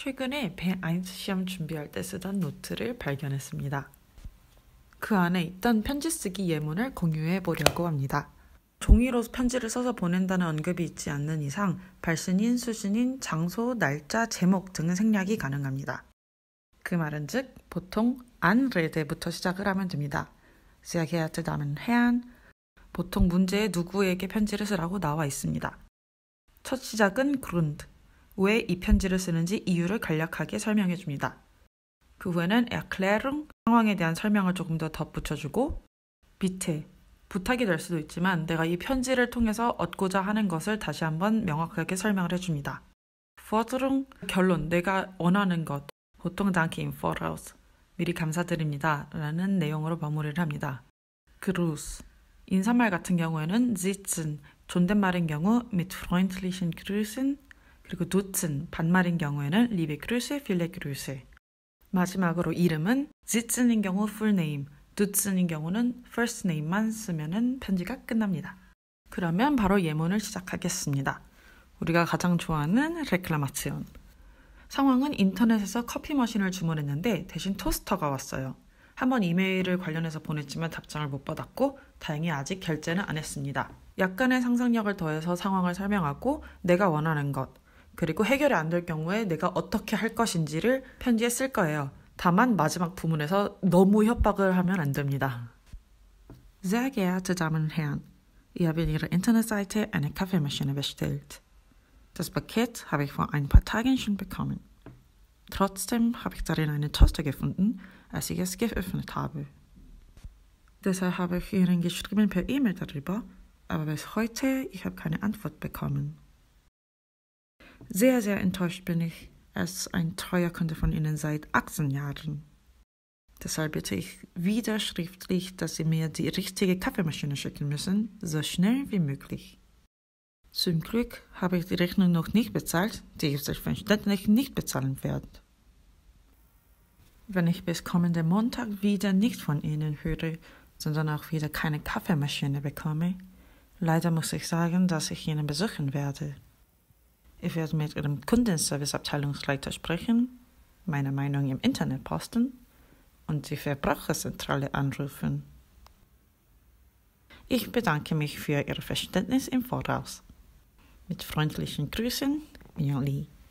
최근에 배1 시험 준비할 때 쓰던 노트를 발견했습니다. 그 안에 있던 편지 쓰기 예문을 공유해 보려고 합니다. 종이로 편지를 써서 보낸다는 언급이 있지 않는 이상 발신인, 수신인, 장소, 날짜, 제목 등은 생략이 가능합니다. 그 말은 즉 보통 안레데부터 시작을 하면 됩니다. Sehr geehrte Damen und Herren, 보통 문제에 누구에게 편지를 쓰라고 나와 있습니다. 첫 시작은 Grund, 왜 이 편지를 쓰는지 이유를 간략하게 설명해 줍니다. 그 후에는 Erklärung, 상황에 대한 설명을 조금 더 덧붙여주고 Bitte, 부탁이 될 수도 있지만 내가 이 편지를 통해서 얻고자 하는 것을 다시 한번 명확하게 설명을 해줍니다. Forderung, 결론, 내가 원하는 것, 보통 Danke im Voraus, 미리 감사드립니다 라는 내용으로 마무리를 합니다. Gruß, 인사말 같은 경우에는 sitzen, 존댓말인 경우 mit freundlichen Grüßen, 그리고 duzen, 반말인 경우에는 liebe Grüße, viele Grüße. 마지막으로 이름은 sitzen인 경우 full name, duzen인 경우는 first name만 쓰면 편지가 끝납니다. 그러면 바로 예문을 시작하겠습니다. 우리가 가장 좋아하는 Reklamation. 상황은 인터넷에서 커피 머신을 주문했는데 대신 토스터가 왔어요. 한번 이메일을 관련해서 보냈지만 답장을 못 받았고 다행히 아직 결제는 안 했습니다. 약간의 상상력을 더해서 상황을 설명하고 내가 원하는 것, 그리고 해결이 안 될 경우에 내가 어떻게 할 것인지를 편지에 쓸 거예요. 다만 마지막 부분에서 너무 협박을 하면 안 됩니다. Sehr geehrte Damen und Herren, ich habe in Ihrer Internetseite eine Kaffeemaschine bestellt. Das Paket habe ich vor ein paar Tagen schon bekommen. Trotzdem habe ich darin einen Toaster gefunden, als ich es geöffnet habe. Deshalb habe ich Ihnen geschrieben per E-Mail darüber, aber bis heute ich habe keine Antwort bekommen. Sehr, sehr enttäuscht bin ich, als ein treuer Kunde von Ihnen seit 18 Jahren. Deshalb bitte ich wieder schriftlich, dass Sie mir die richtige Kaffeemaschine schicken müssen, so schnell wie möglich. Zum Glück habe ich die Rechnung noch nicht bezahlt, die ich selbstverständlich nicht bezahlen werde. Wenn ich bis kommenden Montag wieder nicht von Ihnen höre, sondern auch wieder keine Kaffeemaschine bekomme, leider muss ich sagen, dass ich Ihnen besuchen werde. Ich werde mit Ihrem Kundenservice-Abteilungsleiter sprechen, meine Meinung im Internet posten und die Verbraucherzentrale anrufen. Ich bedanke mich für Ihr Verständnis im Voraus. Mit freundlichen Grüßen, Mian Lee.